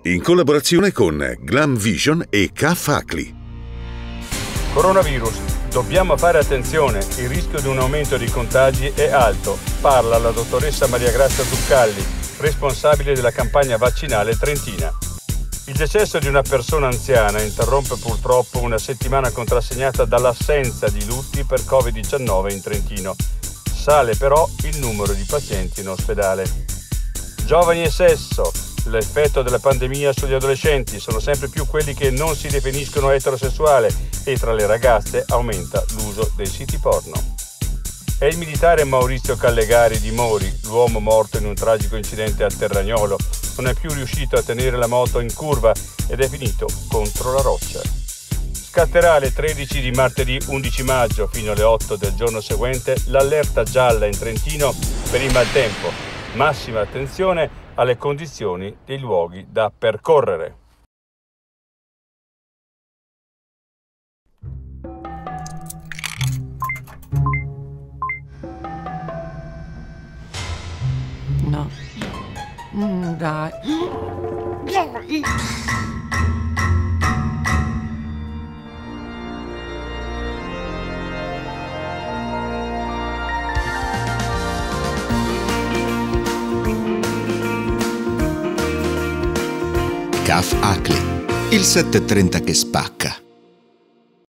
in collaborazione con Glam Vision e CAF Acli. Coronavirus. Dobbiamo fare attenzione, il rischio di un aumento di contagi è alto. Parla la dottoressa Maria Grazia Zuccalli, responsabile della campagna vaccinale trentina. Il decesso di una persona anziana interrompe purtroppo una settimana contrassegnata dall'assenza di lutti per Covid-19 in Trentino. Sale però il numero di pazienti in ospedale. Giovani e sesso. L'effetto della pandemia sugli adolescenti sono sempre più quelli che non si definiscono eterosessuali e tra le ragazze aumenta l'uso dei siti porno. È il militare Maurizio Callegari di Mori, l'uomo morto in un tragico incidente a Terragnolo. Non è più riuscito a tenere la moto in curva ed è finito contro la roccia. Scatterà alle 13 di martedì 11 maggio fino alle 8 del giorno seguente l'allerta gialla in Trentino per il maltempo. Massima attenzione alle condizioni dei luoghi da percorrere. No. Dai. CAF Acli, il 730 che spacca.